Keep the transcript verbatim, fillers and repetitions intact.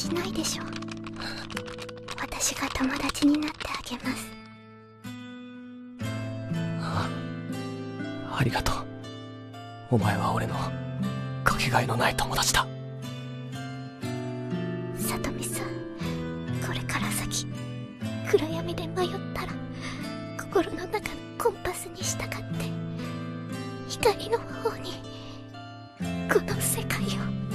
しないでしょ。私が友達になってあげます。 ああ、ありがとう。お前は俺のかけがえのない友達だ。 さとみさん、これから先暗闇で迷ったら心の中のコンパスに従って光の方にこの世界を